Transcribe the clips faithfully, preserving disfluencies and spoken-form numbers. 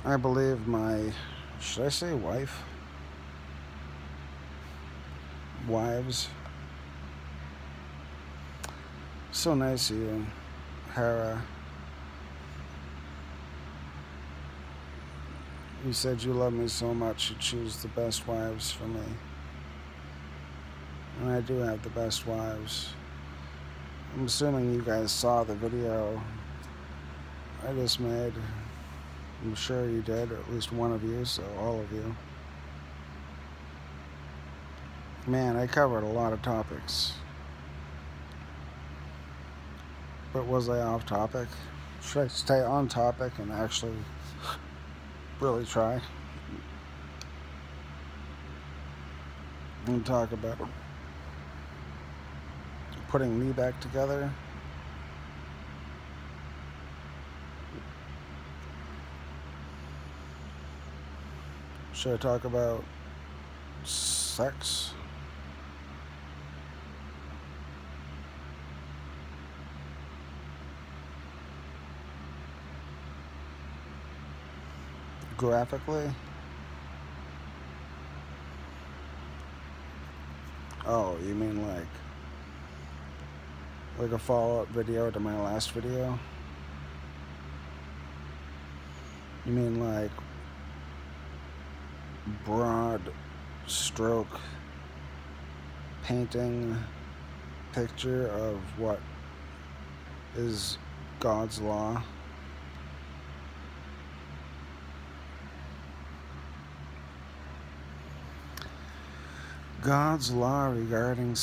I believe my, should I say wife? Wives. So nice of you, Hera. You said you love me so much you choose the best wives for me. And I do have the best wives. I'm assuming you guys saw the video I just made. I'm sure you did, or at least one of you, so all of you. Man, I covered a lot of topics. But was I off topic? Should I stay on topic and actually really try and talk about putting me back together? Should I talk about sex? Graphically? Oh, you mean like like a follow-up video to my last video? You mean like broad stroke painting picture of what is God's law? God's law regarding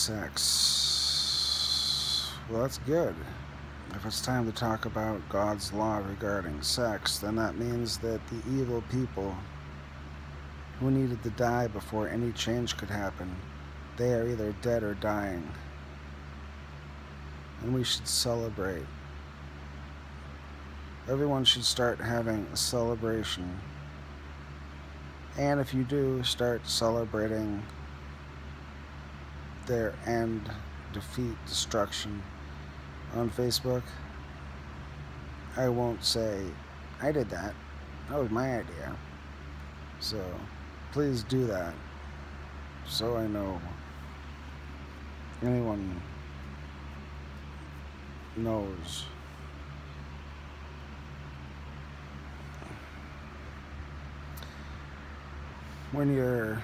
sex. Well, that's good. If it's time to talk about God's law regarding sex, then that means that the evil people who needed to die before any change could happen, they are either dead or dying. And we should celebrate. Everyone should start having a celebration. And if you do, start celebrating their end, defeat, destruction on Facebook. I won't say, I did that. That was my idea. So, please do that. So I know anyone knows. When you're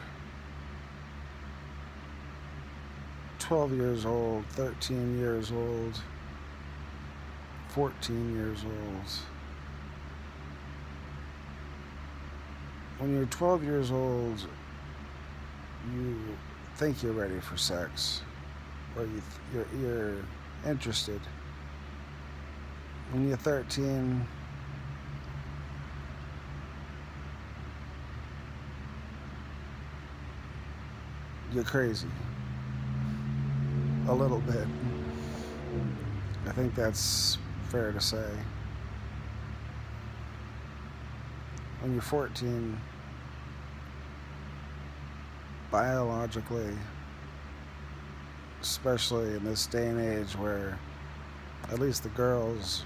twelve years old, thirteen years old, fourteen years old. When you're twelve years old, you think you're ready for sex, or you th- you're, you're interested. When you're thirteen, you're crazy. A little bit. I think that's fair to say. When you're fourteen, biologically, especially in this day and age where at least the girls,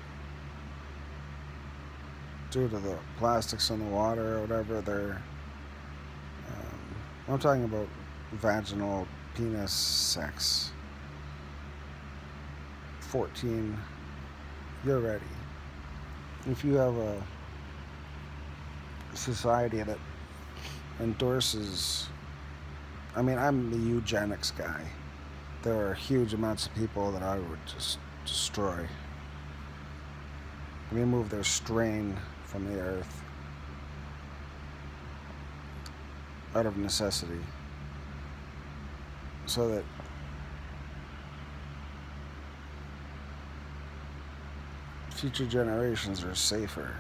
due to the plastics in the water or whatever, they're, um, I'm talking about vaginal penis sex. fourteen, you're ready. If you have a society that endorses, I mean, I'm the eugenics guy. There are huge amounts of people that I would just destroy. Remove their strain from the earth out of necessity, so that future generations are safer.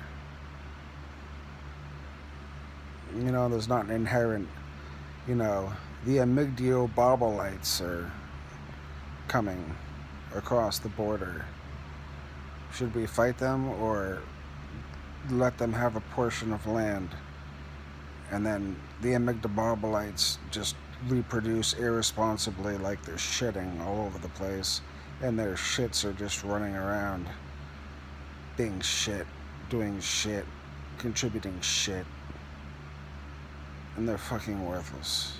You know, there's not an inherent, you know, the amygdalobobbleites are coming across the border. Should we fight them or let them have a portion of land, and then the amygdalobobbleites just reproduce irresponsibly like they're shitting all over the place, and their shits are just running around being shit, doing shit, contributing shit. And they're fucking worthless.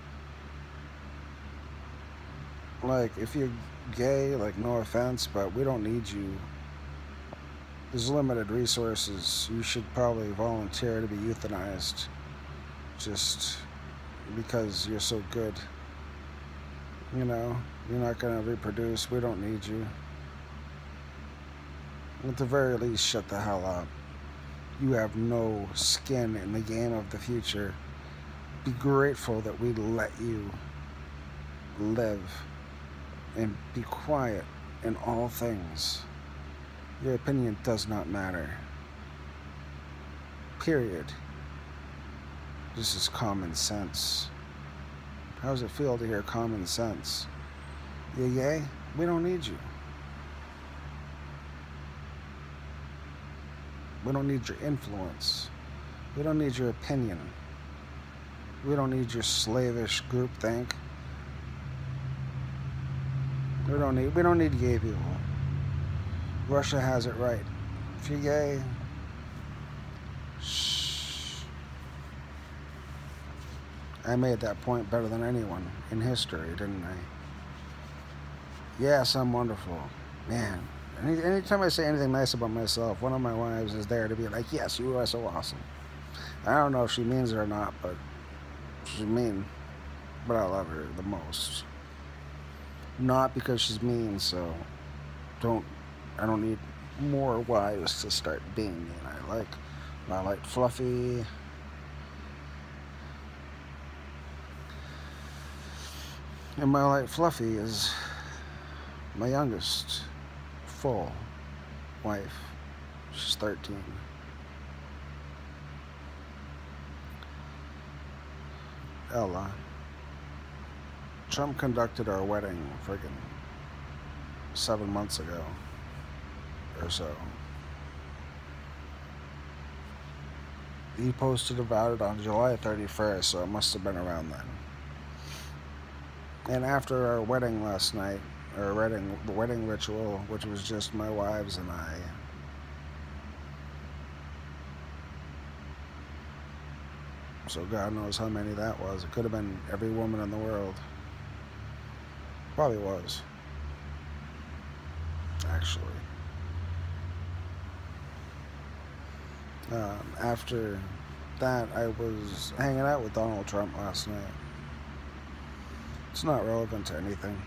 Like, if you're gay, like, no offense, but we don't need you. There's limited resources. You should probably volunteer to be euthanized. Just because you're so good. You know, you're not gonna reproduce. We don't need you. At the very least, shut the hell up. You have no skin in the game of the future. Be grateful that we let you live and be quiet in all things. Your opinion does not matter. Period. This is common sense. How does it feel to hear common sense? You gay? We don't need you. We don't need your influence. We don't need your opinion. We don't need your slavish groupthink. We don't need we don't need gay people. Russia has it right. If you're gay, shh. I made that point better than anyone in history, didn't I? Yes, I'm wonderful. Man, any, anytime I say anything nice about myself, one of my wives is there to be like, yes, you are so awesome. I don't know if she means it or not, but she's mean. But I love her the most. Not because she's mean, so don't, I don't need more wives to start being mean. I like my light fluffy. And my light fluffy is my youngest full wife. She's thirteen. Ella. Trump conducted our wedding friggin' seven months ago or so. He posted about it on July thirty-first, so it must have been around then. And after our wedding last night, our wedding, the wedding ritual, which was just my wives and I, so God knows how many that was. It could have been every woman in the world. Probably was, actually. Um, after that, I was hanging out with Donald Trump last night. It's not relevant to anything.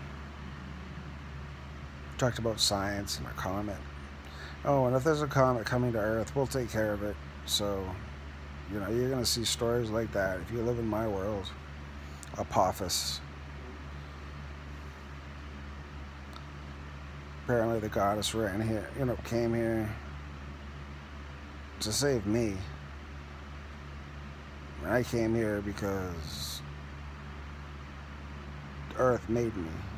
Talked about science and a comet. Oh, and if there's a comet coming to Earth, we'll take care of it. So, you know, you're going to see stories like that if you live in my world. Apophis. Apparently the goddess ran here, you know, came here to save me. And I came here because Earth made me.